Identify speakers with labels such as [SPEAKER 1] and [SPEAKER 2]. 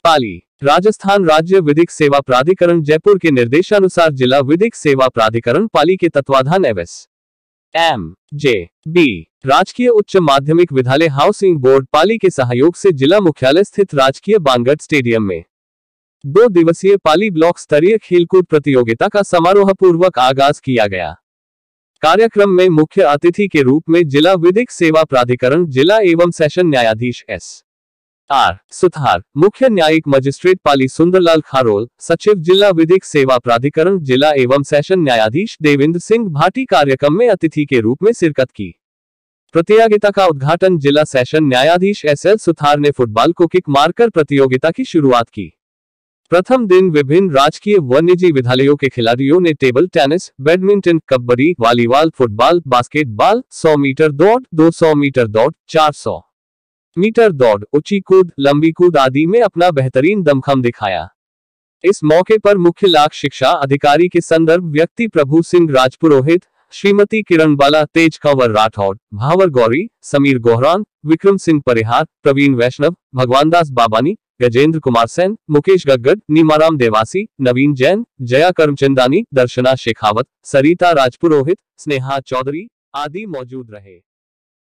[SPEAKER 1] पाली। राजस्थान राज्य विधिक सेवा प्राधिकरण जयपुर के निर्देशानुसार जिला विधिक सेवा प्राधिकरण पाली के तत्वाधान एवं राजकीय उच्च माध्यमिक विद्यालय हाउसिंग बोर्ड पाली के सहयोग से जिला मुख्यालय स्थित राजकीय बानगढ़ स्टेडियम में 2 दिवसीय पाली ब्लॉक स्तरीय खेलकूद प्रतियोगिता का समारोह पूर्वक आगाज किया गया। कार्यक्रम में मुख्य अतिथि के रूप में जिला विधिक सेवा प्राधिकरण जिला एवं सेशन न्यायाधीश S.R. सुथार, मुख्य न्यायिक मजिस्ट्रेट पाली सुंदरलाल खारोल, सचिव जिला विधिक सेवा प्राधिकरण जिला एवं सेशन न्यायाधीश देवेंद्र सिंह भाटी कार्यक्रम में अतिथि के रूप में शिरकत की। प्रतियोगिता का उद्घाटन जिला सेशन न्यायाधीश S.L. सुथार ने फुटबॉल को किक मारकर प्रतियोगिता की शुरुआत की। प्रथम दिन विभिन्न राजकीय व निजी विद्यालयों के खिलाड़ियों ने table tennis, badminton, kabaddi, volleyball, football, basketball, 100 metre दौड़, 200 मीटर दौड़, 400 मीटर दौड़, ऊंची कूद, लंबी कूद आदि में अपना बेहतरीन दमखम दिखाया। इस मौके पर मुख्य लाक शिक्षा अधिकारी के संदर्भ व्यक्ति प्रभु सिंह राजपुरोहित, श्रीमती किरण बाला, तेज कंवर राठौड़, भावर गौरी, समीर गोहरान, विक्रम सिंह परिहार, प्रवीण वैष्णव, भगवानदास बाबानी, गजेंद्र कुमार सेन, मुकेश गग्गड़, नीमाराम देवासी, नवीन जैन, जया करमचंदानी, दर्शना शेखावत, सरिता राजपुरोहित, स्नेहा चौधरी आदि मौजूद रहे।